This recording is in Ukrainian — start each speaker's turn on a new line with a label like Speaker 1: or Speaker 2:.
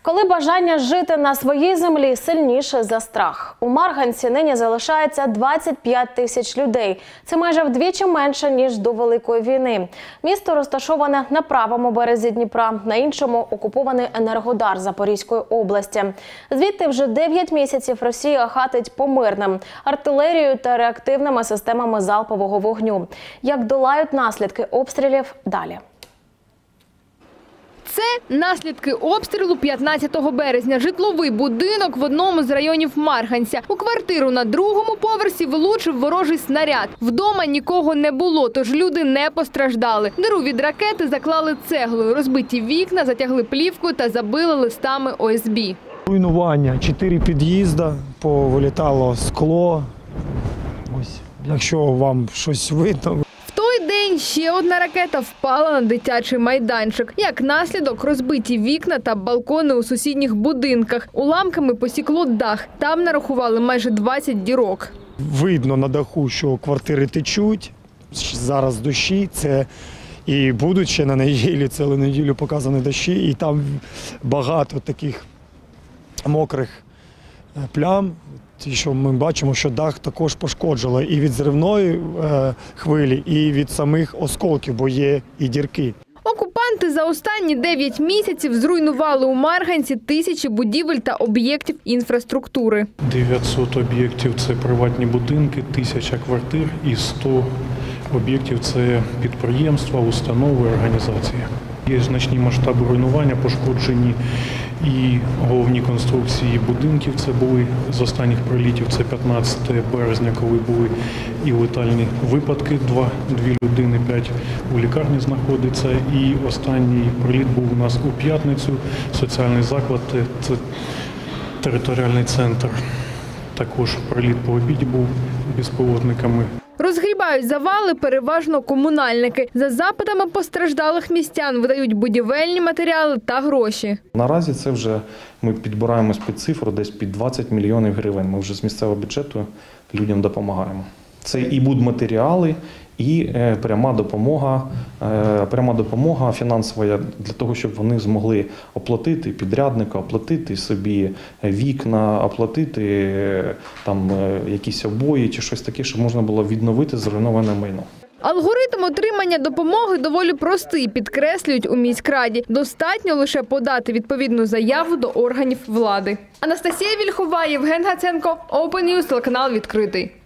Speaker 1: Коли бажання жити на своїй землі сильніше за страх. У Марганці нині залишається 25 тисяч людей. Це майже вдвічі менше, ніж до Великої війни. Місто розташоване на правому березі Дніпра, на іншому – окупований Енергодар Запорізької області. Звідти вже 9 місяців Росія гатить по мирним – артилерією та реактивними системами залпового вогню. Як долають наслідки обстрілів – далі.
Speaker 2: Це наслідки обстрілу 15 березня. Житловий будинок в одному з районів Марганця. У квартиру на другому поверсі влучив ворожий снаряд. Вдома нікого не було, тож люди не постраждали. Диру від ракети заклали цеглою, розбиті вікна затягли плівкою та забили листами ОСБ.
Speaker 3: Руйнування, 4 під'їзди, повилітало скло. Ось, якщо вам щось видно.
Speaker 2: В той день ще одна ракета впала на дитячий майданчик. Як наслідок, розбиті вікна та балкони у сусідніх будинках. Уламками посікло дах. Там нарахували майже 20 дірок.
Speaker 3: Видно на даху, що квартири течуть, зараз дощі, це і будуть ще на неділю, цілу неділю показані дощі, і там багато таких мокрих плям. Ті, що ми бачимо, що дах також пошкоджено і від зривної хвилі, і від самих осколків, бо є і дірки.
Speaker 2: Окупанти за останні 9 місяців зруйнували у Марганці тисячі будівель та об'єктів інфраструктури.
Speaker 4: 900 об'єктів – це приватні будинки, 1000 квартир і 100 об'єктів – це підприємства, установи, організації. Є значні масштаби руйнування, пошкоджені і головні конструкції будинків. Це були з останніх прилітів, це 15 березня, коли були і летальні випадки, 2 людини, 5 у лікарні знаходиться. І останній приліт був у нас у п'ятницю, соціальний заклад, це територіальний центр. Також приліт по обіді був безпілотниками.
Speaker 2: Розгрібають завали переважно комунальники. За запитами постраждалих містян видають будівельні матеріали та гроші.
Speaker 5: Наразі це вже ми підбираємось під цифру десь під 20 мільйонів гривень. Ми вже з місцевого бюджету людям допомагаємо. Це і будматеріали, і пряма допомога фінансова для того, щоб вони змогли оплатити підрядника, оплатити собі вікна, оплатити там якісь обої чи щось таке, щоб можна було відновити зруйноване майно.
Speaker 2: Алгоритм отримання допомоги доволі простий, підкреслюють у міськраді. Достатньо лише подати відповідну заяву до органів влади. Анастасія Вільхова, Євген Гаценко, Open News, телеканал «Відкритий».